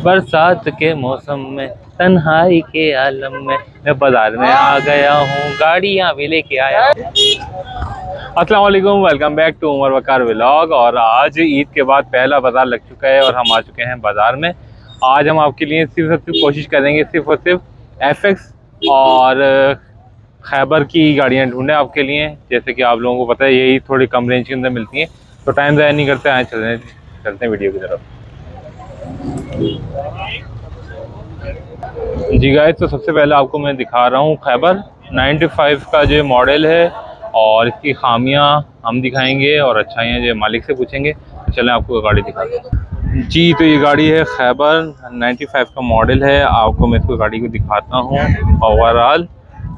बरसात के मौसम में तन्हाई के आलम में मैं बाजार में आ गया हूँ, गाड़ियाँ भी लेके आया हूँ। अस्सलाम वालेकुम, welcome back to Umar Waqar vlog. और आज ईद के बाद पहला बाज़ार लग चुका है और हम आ चुके हैं बाज़ार में। आज हम आपके लिए सिर्फ कोशिश करेंगे सिर्फ और सिर्फ FX और खैबर की गाड़ियाँ ढूंढें आपके लिए। जैसे कि आप लोगों को पता है यही थोड़ी कम रेंज के अंदर मिलती हैं, तो टाइम ज़ाया नहीं करते, आए चलते हैं वीडियो की तरफ। जी गाइस, तो सबसे पहले आपको मैं दिखा रहा हूँ खैबर 95 का जो मॉडल है और इसकी खामियां हम दिखाएंगे और अच्छाइयाँ जो मालिक से पूछेंगे। तो चलें आपको गाड़ी दिखाते हैं। जी, तो ये गाड़ी है खैबर 95 का मॉडल है। आपको मैं इसको गाड़ी को दिखाता हूँ। ओवरऑल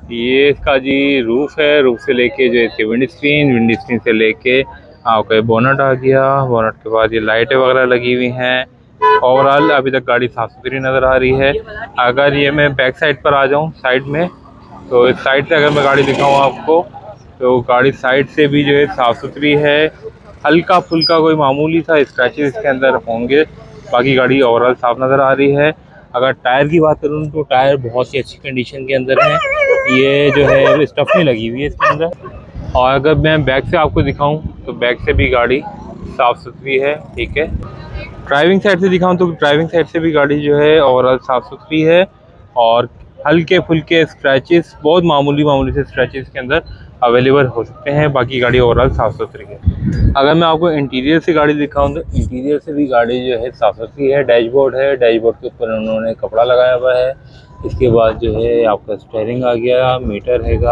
ये इसका जी रूफ़ है, रूफ़ से लेके जो इसके विंड स्क्रीन से लेके आपका बोनट आ गया। बोनट के बाद ये लाइटें वगैरह लगी हुई हैं। ओवरऑल अभी तक गाड़ी साफ़ सुथरी नज़र आ रही है। अगर ये मैं बैक साइड पर आ जाऊँ साइड में, तो इस साइड से अगर मैं गाड़ी दिखाऊँ आपको, तो गाड़ी साइड से भी जो है साफ़ सुथरी है। हल्का फुल्का कोई मामूली सा स्क्रैचेस इसके अंदर होंगे, बाकी गाड़ी ओवरऑल साफ़ नज़र आ रही है। अगर टायर की बात करूँ तो टायर बहुत ही अच्छी कंडीशन के अंदर है। ये जो है स्टफ नहीं लगी हुई है इसके अंदर। और अगर मैं बैक से आपको दिखाऊँ तो बैक से भी गाड़ी साफ़ सुथरी है, ठीक है। ड्राइविंग साइड से दिखाऊं तो ड्राइविंग साइड से भी गाड़ी जो है ओवरऑल साफ़ सुथरी है और हल्के फुल्के स्क्रैचेस, बहुत मामूली से स्क्रैचेस के अंदर अवेलेबल हो सकते हैं। बाकी गाड़ी ओवरऑल साफ़ सुथरी है। अगर मैं आपको इंटीरियर से गाड़ी दिखाऊं तो इंटीरियर से भी गाड़ी जो है साफ़ सुथरी है। डैशबोर्ड है, डैशबोर्ड के ऊपर उन्होंने कपड़ा लगाया हुआ है। इसके बाद जो है आपका स्टीयरिंग आ गया, मीटर हैगा।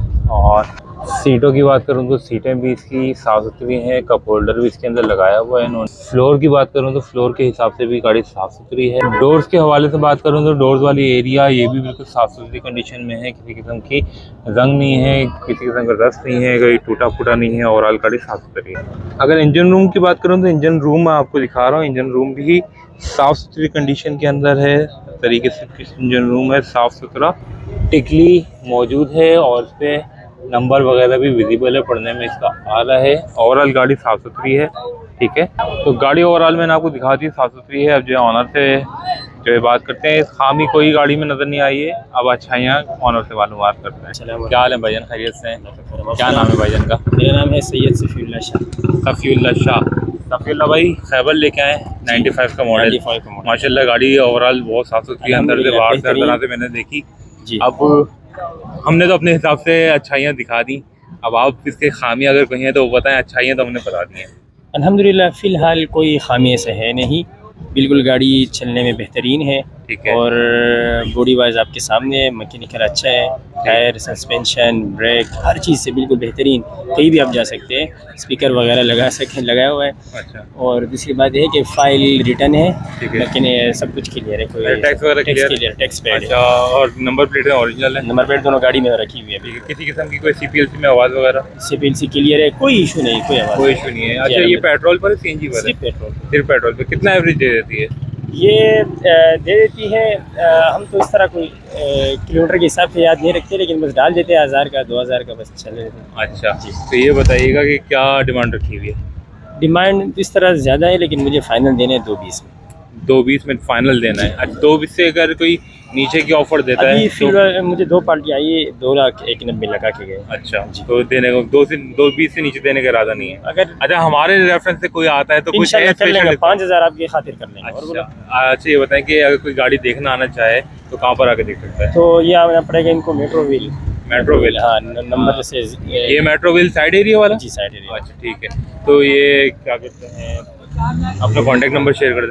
और सीटों की बात करूं तो सीटें भी इसकी साफ़ सुथरी हैं, कप होल्डर भी इसके अंदर लगाया हुआ है इन्होंने। फ्लोर की बात करूं तो फ्लोर के हिसाब से भी गाड़ी साफ़ सुथरी है। डोर्स के हवाले से बात करूं तो डोर्स वाली एरिया ये भी बिल्कुल साफ़ सुथरी कंडीशन में है। किसी किस्म की जंग नहीं है, किसी किस्म का रस्ट नहीं है, कोई टूटा फूटा नहीं है। ओवरऑल गाड़ी साफ़ सुथरी है। अगर इंजन रूम की बात करूँ तो इंजन रूम मैं आपको दिखा रहा हूँ। इंजन रूम भी साफ़ सुथरी कंडीशन के अंदर है। तरीके से इंजन रूम है, साफ़ सुथरा। टिकली मौजूद है और उस पर नंबर वगैरह भी विजिबल है, पढ़ने में इसका आ रहा है। ओवरऑल गाड़ी साफ़ सुथरी है, ठीक है। तो गाड़ी ओवरऑल मैंने आपको दिखा दी, साफ़ सुथरी है। अब जो ऑनर से जो है बात करते हैं, खामी कोई गाड़ी में नज़र नहीं आई है। अब अच्छाइयाँ ऑनर से मालूमात करते हैं। क्या हाल है भाईजान, खैरियत से हैं? क्या नाम है भाईजान का? मेरा नाम है सैयद सफ़ीउल्लाह शाह। सफ़ीउल्लाह भाई खैबर लेके आए 95 का मॉडल। माशाल्लाह गाड़ी ओवरऑल बहुत साफ़ सुथरी है, अंदर से बाहर से हर तरह से मैंने देखी जी। अब हमने तो अपने हिसाब से अच्छाइयाँ दिखा दी, अब आप इसके खामी अगर कहीं हैं तो वो बताएं। अच्छाइयाँ तो हमने बता दी हैं अल्हम्दुलिल्लाह। फ़िलहाल कोई खामी ऐसे है नहीं, बिल्कुल गाड़ी चलने में बेहतरीन है, ठीक है। और बॉडी वाइज आपके सामने मैकेनिकल अच्छा है, टायर, सस्पेंशन, ब्रेक, हर चीज़ से बिल्कुल बेहतरीन। कहीं भी आप जा सकते हैं, स्पीकर वगैरह लगाया हुआ है। अच्छा। और दूसरी बात यह है कि फ़ाइल रिटर्न है, लेकिन सब कुछ क्लियर है, कोई टैक्स वगैरह क्लियर, टैक्स पेड है। और नंबर प्लेट ओरिजिनल है, नंबर प्लेट दोनों गाड़ी में रखी हुई है। किसी किस्म की कोई CPLC में आवाज़ वगैरह? CPLC क्लियर है, कोई इशू नहीं, कोई आवाज़, कोई इशू नहीं है। अच्छा, ये पेट्रोल पर CNG पर? सिर्फ पेट्रोल पर। कितना एवरेज दे देती है ये? दे देती है, हम तो इस तरह कोई किलोमीटर के हिसाब से याद नहीं रखते, लेकिन बस डाल देते हैं 1000 का 2000 का, बस चले देते हैं। अच्छा जी। तो ये बताइएगा कि क्या डिमांड रखी हुई है? डिमांड इस तरह ज़्यादा है, लेकिन मुझे फ़ाइनल देना है 220 में। 220 में फाइनल देना है? अच्छा, 220 से अगर कोई नीचे की ऑफर देता है तो मुझे 2 पार्टी आई है, 2,01,90,000 लगा के गए। अच्छा, तो देने को 220 से नीचे देने का इरादा नहीं है? अगर अच्छा हमारे रेफरेंस से कोई आता है तो कुछ 5,000 आपकी खातिर कर लेंगे। अच्छा, ये बताएं कि अगर कोई गाड़ी देखना आना चाहे तो कहाँ पर आके देख सकता है? तो ये आना पड़ेगा इनको मेट्रो व्हील। हाँ, नंबर से ये मेट्रो व्हील साइड एरिया वाला? जी, साइड एरिया। अच्छा, ठीक है। तो ये क्या कहते हैं, अपना कॉन्टैक्ट नंबर शेयर कर दें।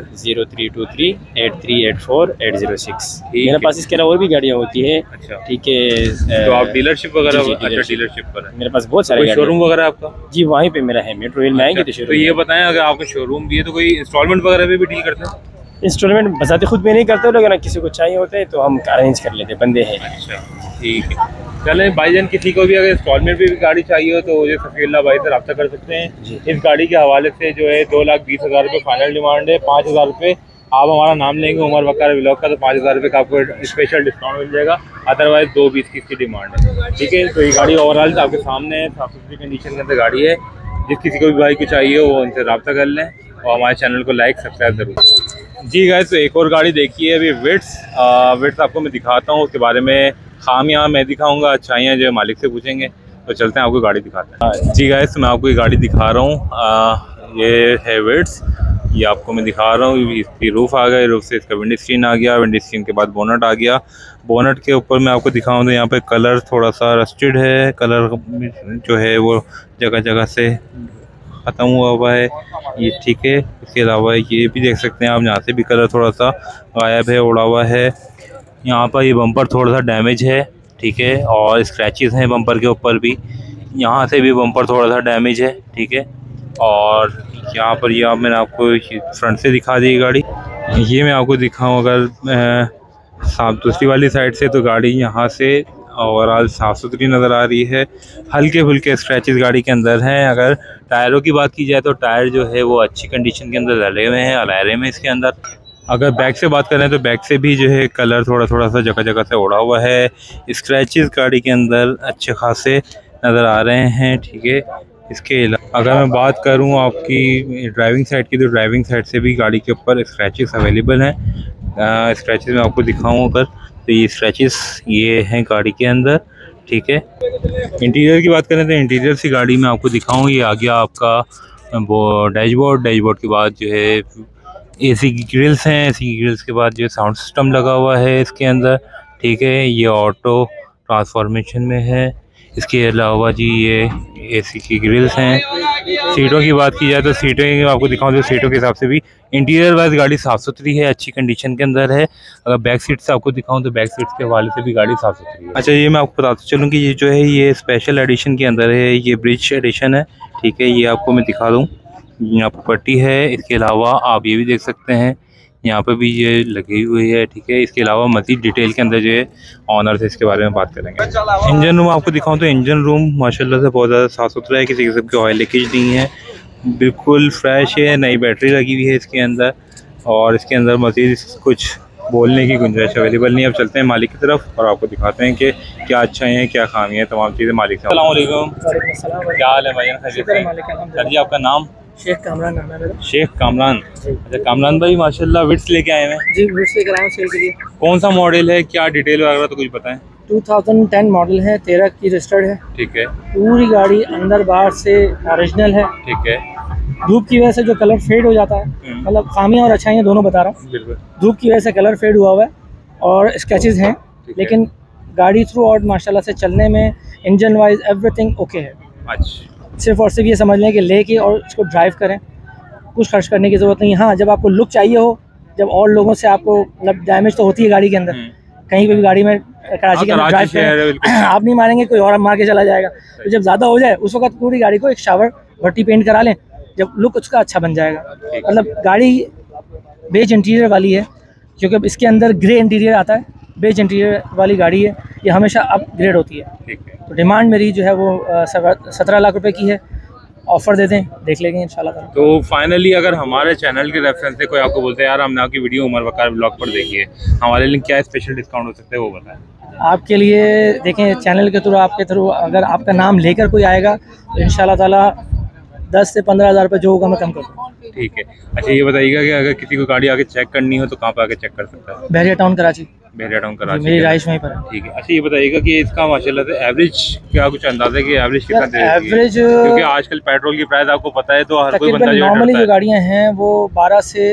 0323-8384-806। मेरे पास इसके अलावा और भी गाड़ियाँ होती है। अच्छा, ठीक है। तो आप डीलरशिप वगैरह? अच्छा, डीलरशिप पर है। मेरे पास बहुत सारे शोरूम वगैरह आपका? जी, वहीं पे मेरा है, मेट्रो व्हील में आएंगे तो ये बताएं, अगर आपका शोरूम भी है तो कोई इंस्टॉलमेंट वगैरह भी डील करते हैं? इंस्टॉलमेंट बजाते खुद भी नहीं करते, लेकिन किसी को चाहिए होता है तो हम अरेंज कर लेते, बंदे हैं। अच्छा, ठीक है। चलें भाईजान, किसी को भी अगर इंस्टॉलमेंट भी गाड़ी चाहिए हो तो जो सफ़ीउल्लाह भाई से रब्ता कर सकते हैं। इस गाड़ी के हवाले से जो है 2,20,000 रुपये फाइनल डिमांड है। 5,000 रुपये आप हमारा नाम लेंगे उमर वकार व्लॉग का, तो 5,000 रुपये का आपको स्पेशल डिस्काउंट मिल जाएगा। अदरवाइज 220 की इसकी डिमांड है, ठीक है। तो ये गाड़ी ओवरऑल आपके सामने साफ सुथरी कंडीशन के अंदर गाड़ी है। जिस किसी को भी भाई को चाहिए वो उनसे रब्ता कर लें। और हमारे चैनल को लाइक सब्सक्राइब ज़रूर। जी गाइस, तो एक और गाड़ी देखी है अभी विट्स आपको मैं दिखाता हूँ, उसके बारे में खामियां मैं दिखाऊंगा, अच्छाइयाँ जो मालिक से पूछेंगे। तो चलते हैं आपको गाड़ी दिखाते हैं। जी गाइस, मैं आपको ये गाड़ी दिखा रहा हूँ, ये है विट्स। ये आपको मैं दिखा रहा हूँ, इसकी रूफ़ आ गई, रूफ़ से इसका विंडो स्क्रीन आ गया, विंडो स्क्रीन के बाद बोनट आ गया। बोनट के ऊपर मैं आपको दिखाऊँ तो यहाँ पे कलर थोड़ा सा रस्टेड है, कलर जो है वो जगह जगह से ख़त्म हुआ है, ये ठीक है। इसके अलावा ये भी देख सकते हैं आप, यहाँ से भी कलर थोड़ा सा गायब है, उड़ा हुआ है। यहाँ पर ये बम्पर थोड़ा सा डैमेज है, ठीक है, और स्क्रैचेस हैं बम्पर के ऊपर भी। यहाँ से भी बम्पर थोड़ा सा डैमेज है, ठीक है। और यहाँ पर ये मैंने आपको फ्रंट से दिखा दी गाड़ी। ये मैं आपको दिखाऊँ अगर साफ दूसरी वाली साइड से, तो गाड़ी यहाँ से ओवरऑल साफ़ सुथरी नज़र आ रही है। हल्के फुल्के स्क्रैचेस गाड़ी के अंदर हैं। अगर टायरों की बात की जाए तो टायर जो है वो अच्छी कंडीशन के अंदर डले हुए हैं, अलायरे में इसके अंदर। अगर बैक से बात करें तो बैक से भी जो है कलर थोड़ा सा जगह जगह से उड़ा हुआ है। स्क्रैचेस गाड़ी के अंदर अच्छे खासे नज़र आ रहे हैं, ठीक है। इसके अलावा अगर मैं बात करूं आपकी ड्राइविंग साइड की, तो ड्राइविंग साइड से भी गाड़ी के ऊपर स्क्रैचेस अवेलेबल हैं। स्क्रैचेस मैं आपको दिखाऊं अगर, तो ये स्क्रैचेस ये हैं गाड़ी के अंदर, ठीक है। इंटीरियर की बात करें तो इंटीरियर से गाड़ी में आपको दिखाऊं, ये आ गया आपका वो डैशबोर्ड के बाद जो है एसी की ग्रिल्स हैं, एसी की ग्रिल्स के बाद जो साउंड सिस्टम लगा हुआ है इसके अंदर, ठीक है। ये ऑटो ट्रांसफॉर्मेशन में है। इसके अलावा जी ये एसी की ग्रिल्स हैं। सीटों की बात की जाए तो सीटें आपको दिखाऊं तो सीटों के हिसाब से भी इंटीरियर वाइज गाड़ी साफ़ सुथरी है, अच्छी कंडीशन के अंदर है। अगर बैक सीट से आपको दिखाऊं तो बैक सीट्स के हवाले से भी गाड़ी साफ़ सुथरी है। अच्छा, ये मैं आपको बताता चलूँ कि ये जो है ये स्पेशल एडिशन के अंदर है, ये ब्रिज एडिशन है, ठीक है। ये आपको मैं दिखा दूँ, यहाँ पर पट्टी है। इसके अलावा आप ये भी देख सकते हैं, यहाँ पे भी ये लगी हुई है, ठीक है। इसके अलावा मज़ीद डिटेल के अंदर जो है ऑनर से इसके बारे में बात करेंगे। इंजन रूम आपको दिखाऊं तो इंजन रूम माशाल्लाह से बहुत ज़्यादा साफ़ सुथरा है, किसी किस्म की ऑयल लीकेज नहीं है, बिल्कुल फ्रेश है। नई बैटरी लगी हुई है इसके अंदर, और इसके अंदर मज़ीद कुछ बोलने की गुंजाइश अवेलेबल नहीं है। अब चलते हैं मालिक की तरफ और आपको दिखाते हैं कि क्या अच्छाई हैं, क्या खामियाँ हैं, तमाम चीज़ें मालिक से। अस्सलाम वालेकुम, क्या हाल है भाई? सर जी, आपका नाम? शेख कामरान नाम है मेरा। शेख कामरान। अच्छा कामरान भाई, माशाल्लाह विट्स लेके आए हैं। जी, विट्स लेकर आए हैं सेल के लिए। कौन सा मॉडल है, क्या डिटेल वगैरह तो कुछ बताएं। 2010 मॉडल है, 13 की रजिस्टर्ड है, ठीक है। पूरी गाड़ी अंदर बाहर से ओरिजिनल है, ठीक है। धूप की वजह से जो कलर फेड हो जाता है, मतलब खामियां और अच्छाइयां दोनों बता रहा हूँ। धूप की वजह से कलर फेड हुआ हुआ है और स्क्रैचेस हैं, लेकिन गाड़ी थ्रू आउट माशाल्लाह से चलने में इंजन वाइज एवरीथिंग ओके है। अच्छा, सिर्फ और सिर्फ ये समझ लें कि लेके और इसको ड्राइव करें, कुछ खर्च करने की ज़रूरत नहीं। हाँ, जब आपको लुक चाहिए हो, जब और लोगों से आपको मतलब डैमेज तो होती है गाड़ी के अंदर, कहीं पे भी गाड़ी में कराची के अंदर ड्राइव करें, आप नहीं मारेंगे, कोई और मार के चला जाएगा। तो जब ज़्यादा हो जाए उस वक्त पूरी गाड़ी को एक शावर भट्टी पेंट करा लें, जब लुक उसका अच्छा बन जाएगा। मतलब गाड़ी बेज इंटीरियर वाली है, क्योंकि इसके अंदर ग्रे इंटीरियर आता है, बेज इंटीरियर वाली गाड़ी है, ये हमेशा अपग्रेड होती है। तो डिमांड मेरी जो है वो 17 लाख रुपए की है। ऑफ़र दे दें, देख लेंगे इंशाल्लाह। तो फाइनली अगर हमारे चैनल के रेफरेंस से कोई आपको बोलते हैं यार हमने आपकी वीडियो उमर वकार ब्लॉग पर देखी है, हमारे लिए क्या स्पेशल डिस्काउंट हो सकता है वो बताएं। आपके लिए देखें, चैनल के थ्रू, आपके थ्रू अगर आपका नाम लेकर कोई आएगा तो इंशाल्लाह ताला 10 से 15 हज़ार रुपये जो होगा मैं कम कर दूँगा। ठीक है। अच्छा ये बताइएगा कि अगर किसी को गाड़ी आके चेक करनी हो तो कहाँ पे आके चेक कर सकता है? बहरिया टाउन कराची। बहरिया टाउन कराची, मेरी राइश वहीं पर है। ठीक है। अच्छा ये बताइएगा कि इसका माशाल्लाह से एवरेज क्या कुछ अंदाजा है कि एवरेज कितना दे रही है? एवरेज, क्योंकि आजकल पेट्रोल की प्राइस आपको पता है, तो हर कोई बंदा जो नॉर्मली जो गाड़ियाँ हैं वो 12 से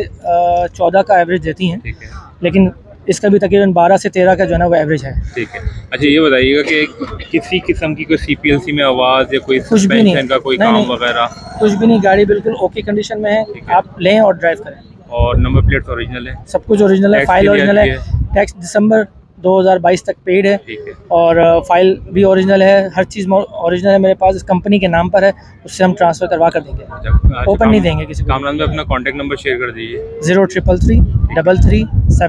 14 का एवरेज देती हैं, ठीक है, लेकिन इसका भी तकरीबन 12 से 13 का जो है ना वो एवरेज है। ठीक है। अच्छा ये बताइएगा कि किसी किस्म की कोई CPLC में आवाज़ या कोई कुछ भी नहीं सस्पेंशन का कोई काम वगैरह? कुछ भी नहीं, गाड़ी बिल्कुल ओके कंडीशन में है, आप लें और ड्राइव करें। और नंबर प्लेट ओरिजिनल है? सब कुछ ओरिजिनल है, फाइल ओरिजिनल है, टैक्स दिसंबर 2022 तक पेड है, ठीक है। और फाइल भी ओरिजिनल है, हर चीज़ ओरिजिनल है मेरे पास, इस कंपनी के नाम पर है, उससे हम ट्रांसफ़र करवा कर देंगे, ओपन नहीं देंगे किसी को। कामरान में अपना कॉन्टैक्ट नंबर शेयर कर दीजिए। 0333 33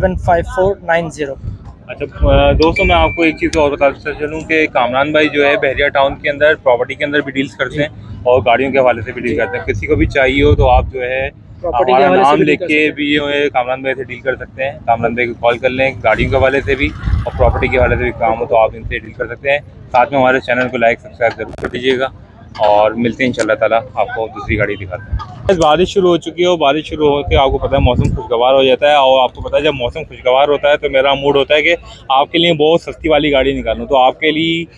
75490। अच्छा दोस्तों, मैं आपको एक चीज़ और बताता चलूँ कि कामरान भाई जो है बहरिया टाउन के अंदर प्रॉपर्टी के अंदर भी डील्स करते हैं और गाड़ियों के हवाले से भी डील करते हैं। किसी को भी चाहिए हो तो आप जो है हमारा नाम लिख के भी कामरान भाई से डील कर सकते हैं। कामरान भाई को कॉल कर लें, गाड़ियों के हवाले से भी और प्रॉपर्टी के हवाले से भी काम हो तो आप इनसे डील कर सकते हैं। साथ में हमारे चैनल को लाइक सब्सक्राइब जरूर कर दीजिएगा और मिलते हैं इंशाल्लाह ताला, आपको दूसरी गाड़ी दिखाते हैं। बारिश शुरू हो चुकी है और बारिश शुरू होकर आपको पता है मौसम खुशगवार हो जाता है। और आपको पता है जब मौसम खुशगवार होता है तो मेरा मूड होता है कि आपके लिए बहुत सस्ती वाली गाड़ी निकालूं। तो आपके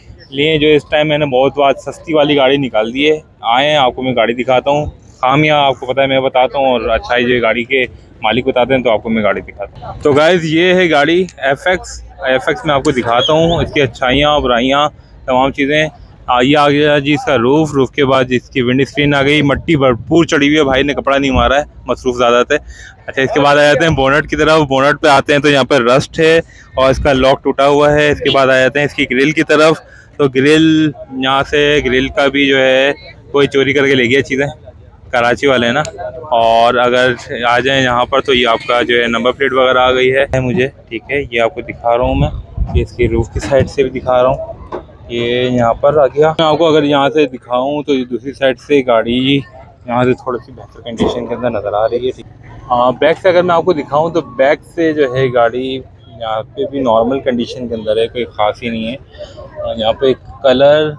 लिए जो इस टाइम मैंने बहुत बात सस्ती वाली गाड़ी निकाल दी है। आए हैं आपको मैं गाड़ी दिखाता हूँ, खामियाँ आपको पता है मैं बताता हूँ और अच्छाई जो गाड़ी के मालिक बताते हैं तो आपको मैं गाड़ी दिखाता हूँ। तो गाइज़ ये है गाड़ी एफ एक्स में आपको दिखाता हूँ इसकी अच्छाइयाँ बुराइयाँ तमाम चीज़ें। ये आ गया जी इसका रूफ़ के बाद इसकी विंड स्क्रीन आ गई, मट्टी भरपूर चढ़ी हुई है, भाई ने कपड़ा नहीं मारा है, मसरूफ़ ज़्यादा थे। अच्छा इसके बाद आ जाते हैं बोनट की तरफ। बोनट पे आते हैं तो यहाँ पर रस्ट है और इसका लॉक टूटा हुआ है। इसके बाद आ जाते हैं इसकी ग्रिल की तरफ। तो ग्रिल यहाँ से ग्रिल का भी जो है कोई चोरी करके ले गया चीज़ें, कराची वाले हैं ना। और अगर आ जाएँ यहाँ पर तो ये आपका जो है नंबर प्लेट वगैरह आ गई है मुझे, ठीक है। ये आपको दिखा रहा हूँ मैं, ये इसकी रूफ़ की साइड से भी दिखा रहा हूँ, ये यहाँ पर आ गया। मैं आपको अगर यहाँ से दिखाऊं तो दूसरी साइड से गाड़ी यहाँ से थोड़ी सी बेहतर कंडीशन के अंदर नज़र आ रही है। हाँ बैक से अगर मैं आपको दिखाऊं तो बैक से जो है गाड़ी यहाँ पे भी नॉर्मल कंडीशन के अंदर है, कोई ख़ास ही नहीं है। यहाँ पे कलर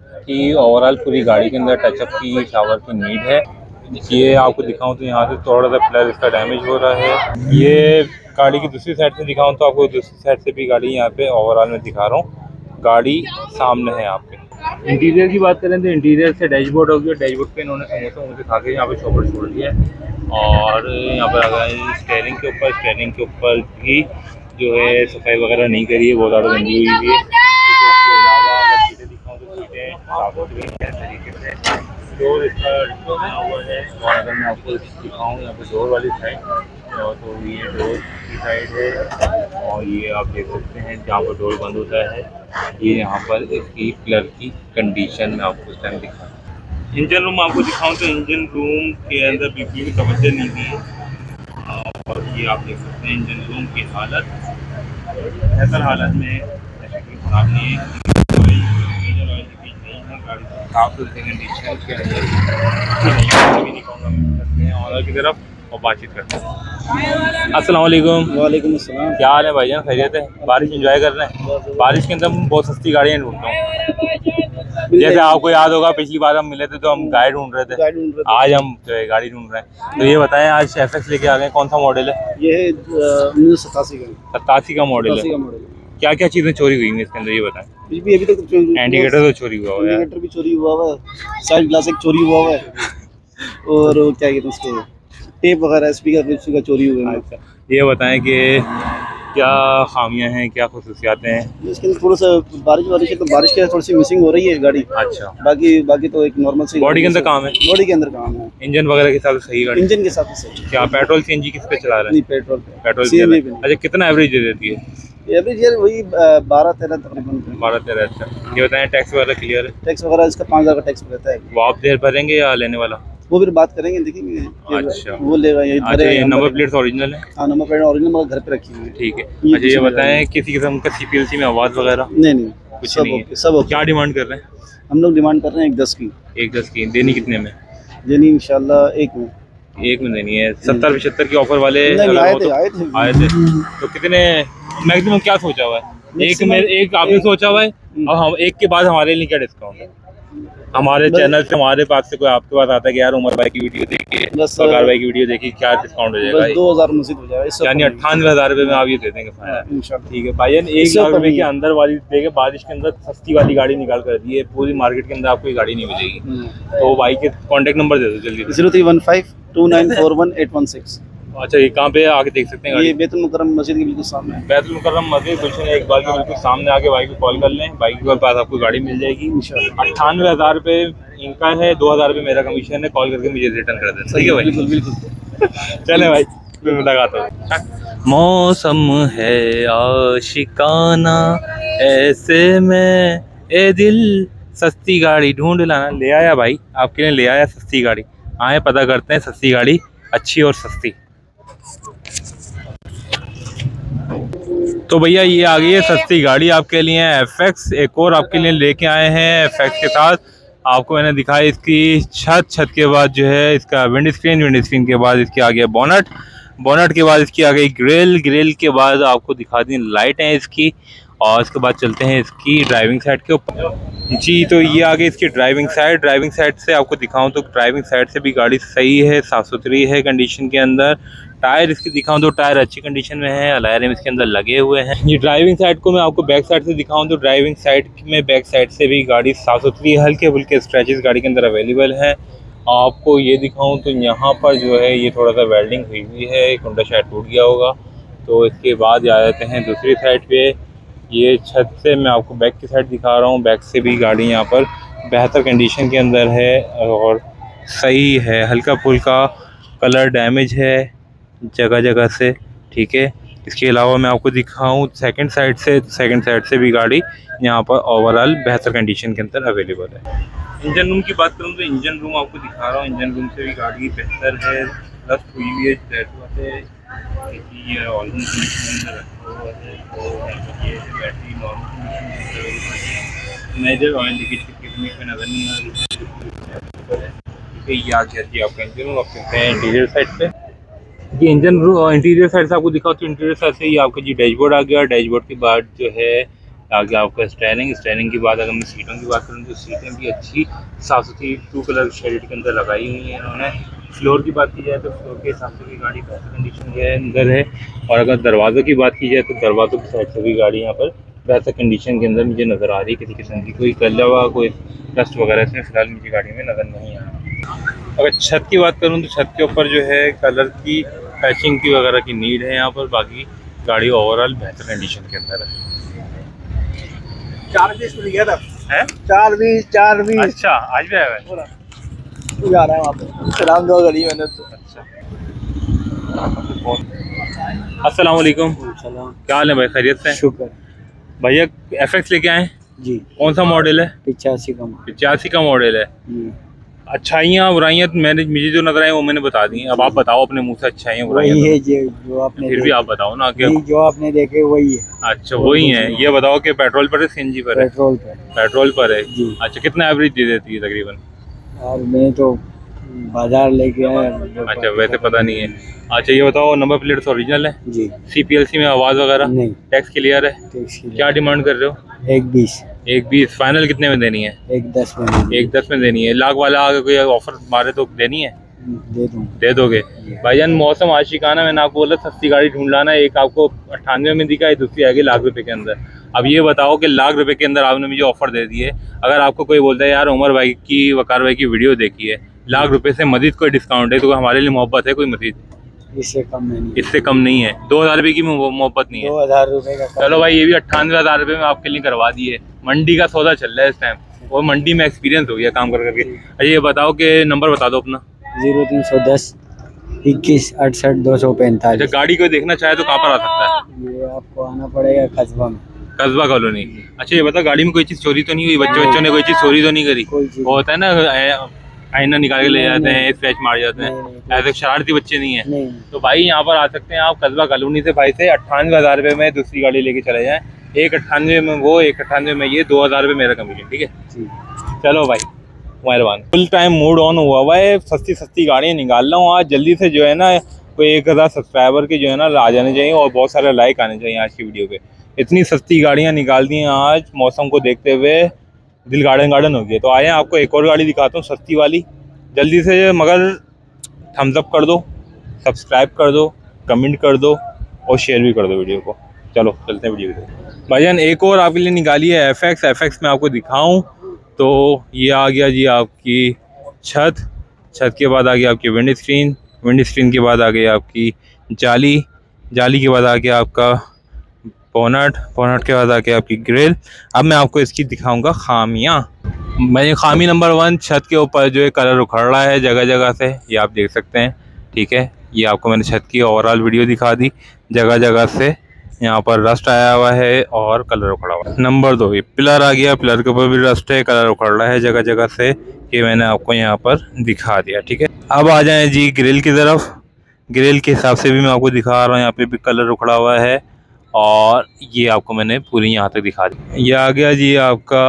की ओवरऑल पूरी गाड़ी के अंदर टचअप की शावर की नीड है। ये आपको दिखाऊं तो यहाँ से थोड़ा सा पिलर इसका डैमेज हो रहा है। ये गाड़ी की दूसरी साइड से दिखाऊँ तो आपको दूसरी साइड से भी गाड़ी यहाँ पे ओवरऑल में दिखा रहा हूँ, गाड़ी सामने है आपके। इंटीरियर की बात करें तो इंटीरियर से डैशबोर्ड हो गया, डैशबोर्ड पे इन्होंने समोसा खा के यहाँ पे शॉपर छोड़ दिया है। और यहाँ पर अगर स्टेयरिंग के ऊपर भी जो है सफाई वगैरह नहीं करी है, बहुत ज़्यादा गंदी हुई है। उसके अलावा अगर सीटें दिखाऊँ तो सीटें साफ सुथरी है तरीके से, डोर इसका बना हुआ है। और अगर मैं आपको दिखाऊँ यहाँ पर डोर वाली साइड तो ये डोर की साइड है और ये आप देख सकते हैं जहाँ पर डोर बंद होता है। ये यहाँ पर इसकी पिलर की कंडीशन में आपको इस टाइम दिखा। इंजन रूम आपको दिखाऊं तो इंजन रूम के अंदर बिल्कुल भी तवज्जो नहीं दी है। और ये आप देख सकते हैं इंजन रूम की हालत बेहतर हालत में ऐसे कोई खराब नहीं है, गाड़ी साफ सुथरी कंडीशन के अंदर भी दिखाऊँगा मैं ऑनर की तरफ और बातचीत करते हैं। अस्सलाम वालेकुम। वालेकुम अस्सलाम। क्या हाल है भाईजान, खैरियत है? बारिश एंजॉय कर रहे हैं? बारिश के अंदर बहुत सस्ती गाड़ियाँ ढूंढता हूँ। जैसे आपको याद होगा पिछली बार हम मिले थे तो हम गाड़ी ढूंढ रहे थे, आज हम गाड़ी ढूंढ रहे हैं। तो ये बताएं आज एफ एक्स लेके आ गए, कौन सा मॉडल है? ये है 87 का मॉडल है। क्या क्या चीज़ें चोरी हुई हैं इसके अंदर ये बताएं? अभी तक इंडिकेटर तो चोरी हुआ है, इंडिकेटर भी चोरी हुआ है, साइड ग्लास एक चोरी हुआ है और क्या कहते हैं उसको टेप वगैरह स्पीकर चोरी हुए हैं। अच्छा ये बताएं कि क्या खामियां हैं, क्या खुसूसियातें हैं इसके अंदर? थोड़ा सा बारिश है तो बारिश के थोड़ी सी मिसिंग हो रही है गाड़ी। अच्छा बाकी तो एक नॉर्मल सी बॉडी के अंदर काम है, बॉडी के अंदर काम है। इंजन वगैरह के हिसाब से सही गाड़ी, इंजन के साथ सही। क्या पेट्रोल सीएनजी किस पे चला रहे हैं? नहीं पेट्रोल। अच्छा कितना एवरेज दे देती है? एवरेज यार वही 12-13 तकरीबन। 12-13। अच्छा ये बताएं टैक्स वगैरह क्लियर है? टैक्स वगैरह इसका 5000 का टैक्स रहता है। वो आप देर भरेंगे या लेने वाला? वो फिर बात करेंगे, देखेंगे। अच्छा वो लेगा ये। अच्छा ये नंबर प्लेट ओरिजिनल है? हाँ नंबर प्लेट ओरिजिनल मगर घर पे रखी हुई है। ठीक है। अच्छा ये बताएं किसी किस्म का सीपीएलसी में आवाज़ वगैरह? नहीं कुछ सब नहीं है। सब क्या डिमांड कर रहे हैं? हम लोग डिमांड कर रहे हैं 1-10 की। 1-10 की देनी कितने में? देनी इंशाल्लाह 1 में। 1 में देनी है। 70-75 की ऑफर वाले आए थे। तो कितने मैक्सिमम क्या सोचा हुआ है? एक आपने सोचा हुआ है और हम एक के बाद हमारे लिए क्या डिस्काउंट है? हमारे चैनल से हमारे पास से कोई आपके पास आता है कि यार उमर भाई की वीडियो देखिए, सरकार भाई की वीडियो देखिए, क्या डिस्काउंट हो जाएगा? 2000 मजीद हो जाएगा, यानी 98,000 रुपये में आप ये दे देंगे इंशाल्लाह। ठीक है भाई 1 लाख रुपए के अंदर वाली देखे, बारिश के अंदर सस्ती वाली गाड़ी निकाल कर दी है, पूरी मार्केट के अंदर आपको ये गाड़ी नहीं मिलेगी। तो भाई के कॉन्टेक्ट नंबर दे दो जल्दी। 0315294116। अच्छा ये कहाँ पे आके देख सकते हैं? ये बैतुल मुकर्रम मस्जिद के बिल्कुल सामने है। बैतुल मुकर्रम मस्जिद गुलशन इकबाल के बिल्कुल सामने आके भाई को कॉल कर लें, भाई के पास आपको गाड़ी मिल जाएगी इंशाल्लाह। 98,000 रुपये इनका है, 2,000 रुपये मेरा कमीशन है, कॉल करके मुझे रिटर्न कर देना। ठीक है भाई? बिल्कुल बिल्कुल। चले भाई मैं लगाता हूँ। मौसम है आशिकाना ऐसे में ए दिल सस्ती गाड़ी ढूंढ लाना। ले आया भाई आपके लिए, ले आया सस्ती गाड़ी। आए पता करते हैं सस्ती गाड़ी अच्छी और सस्ती। तो भैया ये आ गई है सस्ती गाड़ी आपके लिए एफ एक्स। एक और आपके लिए लेके आए हैं एफ एक्स के साथ। आपको मैंने दिखाया इसकी छत के बाद जो है इसका विंड स्क्रीन के बाद इसकी आ गया बोनट के बाद इसकी आ गई ग्रिल के बाद आपको दिखा दी लाइट है इसकी। और उसके बाद चलते हैं इसकी ड्राइविंग साइड के ऊपर। जी तो ये आगे इसकी ड्राइविंग साइड से आपको दिखाऊं तो ड्राइविंग साइड से भी गाड़ी सही है, साफ़ सुथरी है कंडीशन के अंदर। टायर इसके दिखाऊं तो टायर अच्छी कंडीशन में है, अलॉय रिम इसके अंदर लगे हुए हैं। ये ड्राइविंग साइड को मैं आपको बैक साइड से दिखाऊं तो ड्राइविंग साइड में बैक साइड से भी गाड़ी साफ़ सुथरी है, हल्के फुल्के स्क्रैचेस गाड़ी के अंदर अवेलेबल है। आपको ये दिखाऊं तो यहाँ पर जो है ये थोड़ा सा वेल्डिंग हुई हुई है, कुंडा शायद टूट गया होगा। तो इसके बाद आ जाते हैं दूसरी साइड पे। ये छत से मैं आपको बैक की साइड दिखा रहा हूँ, बैक से भी गाड़ी यहाँ पर बेहतर कंडीशन के अंदर है और सही है। हल्का फुल्का कलर डैमेज है जगह जगह से, ठीक है। इसके अलावा मैं आपको दिखाऊं सेकंड साइड से भी गाड़ी यहाँ पर ओवरऑल बेहतर कंडीशन के अंदर अवेलेबल है। इंजन रूम की बात करूँ तो इंजन रूम आपको दिखा रहा हूँ, इंजन रूम से भी गाड़ी बेहतर है, रस्ट हुई हुई है, ये almost battery normal major oil leakage कितने में नज़र नहीं आ रही। ये आ गया जी आपका इंजन रूम। आप चलते हैं इंटीरियर साइड पे। ये इंटीरियर साइड से आपको दिखाओ तो इंटीरियर साइड से ये आपका जी डैशबोर्ड आ गया। डैशबोर्ड के बाद जो है आ गया आपका स्टेयरिंग के बाद अगर मैं सीटों की बात करूँ तो सीटें भी अच्छी साफ़ सुथरी 2 कलर शेड के अंदर लगाई हुई हैं इन्होंने। फ्लोर की बात की जाए तो फ्लोर के हिसाब से भी गाड़ी बेहतर कंडीशन के अंदर है। और अगर दरवाज़ों की बात की जाए तो दरवाज़ों की साइड से भी गाड़ी यहाँ पर बेहतर कंडीशन के अंदर मुझे नज़र आ रही है। किसी किस्म की कोई कलवा कोई डस्ट वगैरह इसमें फ़िलहाल मुझे गाड़ी में नज़र नहीं आ रहा। अगर छत की बात करूँ तो छत के ऊपर जो है कलर की पैचिंग की वगैरह की नीड है यहाँ पर, बाकी गाड़ी ओवरऑल बेहतर कंडीशन के अंदर है। 420 मिल गया था है 420 अच्छा आज भी आया है जा रहा है वहाँ पे राम दो गली मैंने तो। अच्छा अस्सलाम वालेकुम, क्या हाल है भाई, खैरियत से? शुक्र। भैया FX लेके आए जी। कौन सा मॉडल है? 85 का मॉडल है। अच्छाइयाँ बुराइयाँ मुझे जो नजर आए वो मैंने बता दी। अब आप बताओ अपने मुंह से अच्छाइयाँ बुराइयाँ। वही है जो आपने फिर भी आप बताओ ना कि जो आपने देखे वही है। अच्छा वही है। ये बताओ कि पेट्रोल पर है CNG पर है? पेट्रोल पर है जी। अच्छा कितना एवरेज दे देती है तकरीबन? और मैं तो बाजार लेके आया। अच्छा वैसे पता नहीं है। अच्छा ये बताओ नंबर प्लेट ओरिजिनल है जी? CPLC में आवाज़ वगैरह नहीं। टैक्स क्लियर है? क्या डिमांड कर रहे हो? 120 फाइनल कितने में देनी है? 110 में देनी है। लाख वाला अगर कोई ऑफर मारे तो देनी है? दे दोगे? भाईजान मौसम आशिकाना, मैंने आपको बोला सस्ती गाड़ी ढूंढ लाना। एक आपको 98 में दिखा है, दूसरी आगे लाख रुपए के अंदर। अब ये बताओ कि लाख रुपए के अंदर आपने मुझे ऑफर दे दिए, अगर आपको कोई बोलता है यार उमर भाई की वकार भाई की वीडियो देखी है, लाख रुपए से मजीद कोई डिस्काउंट है तो हमारे लिए मोहब्बत है कोई मजीद? इससे कम नहीं है। 2000 रुपए की मोहब्बत नहीं है। 2000 रुपए का चलो भाई ये भी 98,000 रुपए में आपके लिए करवा दिए। मंडी का सौदा चल रहा है इस टाइम और मंडी में एक्सपीरियंस हो गया काम कर करके। अच्छा ये बताओ कि नंबर बता दो अपना। 0310 21 68 245। अच्छा गाड़ी को देखना चाहे तो कहाँ पर आ सकता है? ये आपको आना पड़ेगा कस्बा कॉलोनी। अच्छा ये बता गाड़ी में कोई चीज़ चोरी तो नहीं हुई? बच्चों ने कोई चीज़ चोरी तो नहीं करी? वो होता है ना आईना निकाल के ले जाते हैं, स्क्रैच मार जाते हैं, ऐसे शरारती बच्चे नहीं है। तो भाई यहाँ पर आ सकते हैं आप कस्बा कॉलोनी से। भाई से 98,000 रुपये में दूसरी गाड़ी लेके चले जाएं। 198 में वो, 198 में ये, 2000 रुपये मेरा कमीशन, ठीक है? चलो भाई मेहरबान। फुल टाइम मूड ऑन हुआ हुआ है, सस्ती गाड़ियाँ निकाल रहा हूँ आज जल्दी से। जो है ना कोई 1000 सब्सक्राइबर के जो है ना आ जाने चाहिए और बहुत सारे लाइक आने चाहिए आज की वीडियो पे। इतनी सस्ती गाड़ियाँ निकाल दी हैं आज, मौसम को देखते हुए दिल गार्डन हो गया। तो आए आपको एक और गाड़ी दिखाता हूँ सस्ती वाली जल्दी से, मगर थम्स अप कर दो, सब्सक्राइब कर दो, कमेंट कर दो और शेयर भी कर दो वीडियो को। चलो चलते हैं वीडियो पे। भाईजान एक और आपके लिए निकाली है FX में आपको दिखाऊं तो ये आ गया जी आपकी छत के बाद आ गया आपकी विंड स्क्रीन के बाद आ गई आपकी जाली के बाद आ गया आपका बोनट के बाद आ गया आपकी ग्रिल। अब मैं आपको इसकी दिखाऊंगा खामियां। मैं खामी नंबर 1, छत के ऊपर जो है कलर उखड़ रहा है जगह जगह से, ये आप देख सकते हैं, ठीक है। ये आपको मैंने छत की ओवरऑल वीडियो दिखा दी, जगह जगह से यहाँ पर रस्ट आया हुआ है और कलर उखड़ा हुआ है। नंबर 2 ये पिलर आ गया, पिलर के ऊपर भी रस्ट है, कलर उखड़ रहा है जगह जगह से, ये मैंने आपको यहाँ पर दिखा दिया, ठीक है। अब आ जाएं जी ग्रिल की तरफ। ग्रिल के हिसाब से भी मैं आपको दिखा रहा हूँ, यहाँ पे भी कलर उखड़ा हुआ है और ये आपको मैंने पूरी यहाँ तक दिखा दी। ये आ गया जी आपका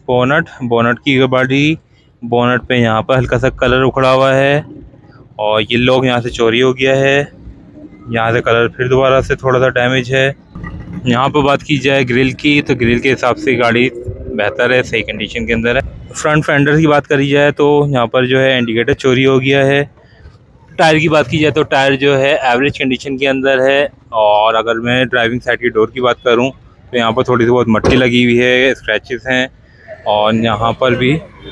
बोनट की बॉडी। बोनट पे यहाँ पर हल्का सा कलर उखड़ा हुआ है और ये लोग यहाँ से चोरी हो गया है, यहाँ से कलर फिर दोबारा से थोड़ा सा डैमेज है। यहाँ पर बात की जाए ग्रिल की, तो ग्रिल के हिसाब से गाड़ी बेहतर है, सही कंडीशन के अंदर है। फ्रंट फेंडर की बात करी जाए तो यहाँ पर जो है इंडिकेटर चोरी हो गया है। टायर की बात की जाए तो टायर जो है एवरेज कंडीशन के अंदर है। और अगर मैं ड्राइविंग साइड की डोर की बात करूँ तो यहाँ पर थोड़ी सी बहुत मट्टी लगी हुई है, स्क्रैचेस हैं। और यहाँ पर भी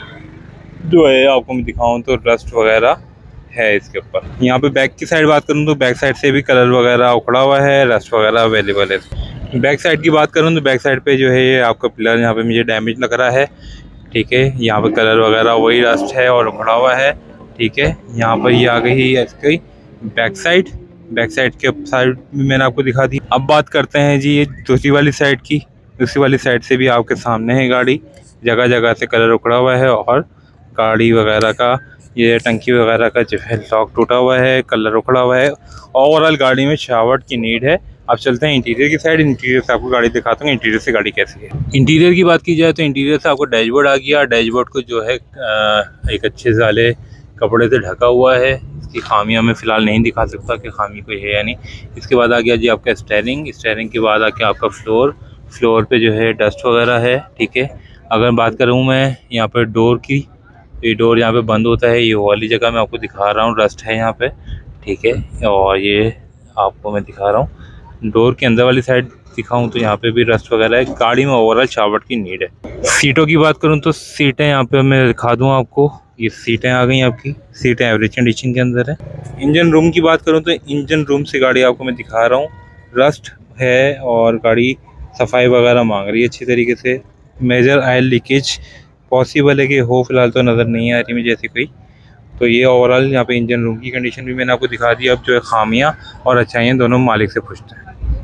जो है आपको मैं दिखाऊँ तो रस्ट वगैरह है इसके ऊपर। यहाँ पे बैक की साइड बात करूँ तो बैक साइड से भी कलर वगैरह उखड़ा हुआ है, रस्ट वगैरह अवेलेबल है। बैक साइड की बात करूँ तो बैक साइड पे जो है ये आपका पिलर यहाँ पे मुझे डैमेज लग रहा है, ठीक है। यहाँ पे कलर वगैरह वही रस्ट है और उखड़ा हुआ है, ठीक है। यहाँ पर ये आ गई है इसकी बैक साइड के साइड भी मैंने आपको दिखा दी। अब बात करते हैं जी ये दूसरी वाली साइड की। दूसरी वाली साइड से भी आपके सामने है गाड़ी, जगह जगह से कलर उखड़ा हुआ है और गाड़ी वगैरह का ये टंकी वगैरह का जो है लॉक टूटा हुआ है, कलर उखड़ा हुआ है। ओवरऑल गाड़ी में शावर्ट की नीड है। अब चलते हैं इंटीरियर की साइड। इंटीरियर से आपको गाड़ी दिखाता हूँ, इंटीरियर से गाड़ी कैसी है। इंटीरियर की बात की जाए तो इंटीरियर से आपको डैशबोर्ड आ गया। डैशबोर्ड को जो है एक अच्छे साले कपड़े से ढका हुआ है। इसकी खामियां मैं फ़िलहाल नहीं दिखा सकता कि खामी कोई है या नहीं। इसके बाद आ गया जी आपका स्टीयरिंग के बाद आ गया आपका फ्लोर पे जो है डस्ट वगैरह है, ठीक है। अगर बात करूँ मैं यहाँ पर डोर की, ये डोर यहाँ पे बंद होता है, ये वाली जगह मैं आपको दिखा रहा हूँ, रस्ट है यहाँ पे, ठीक है। और ये आपको मैं दिखा रहा हूँ डोर के अंदर वाली साइड दिखाऊँ तो यहाँ पे भी रस्ट वगैरह है। गाड़ी में ओवरऑल शावर्ट की नीड है। सीटों की बात करूँ तो सीटें यहाँ पे मैं दिखा दूँ आपको, ये सीटें आ गई आपकी, सीटें एवरेज कंडीशन के अंदर है। इंजन रूम की बात करूँ तो इंजन रूम से गाड़ी आपको मैं दिखा रहा हूँ, रस्ट है और गाड़ी सफाई वगैरह मांग रही है अच्छी तरीके से। मेजर ऑयल लीकेज पॉसिबल है कि हो, फिलहाल तो नज़र नहीं आ रही मुझे ऐसी कोई। तो ये ओवरऑल यहाँ पे इंजन रूम की कंडीशन भी मैंने आपको दिखा दी। अब जो है खामियां और अच्छाइयाँ दोनों मालिक से पूछते हैं।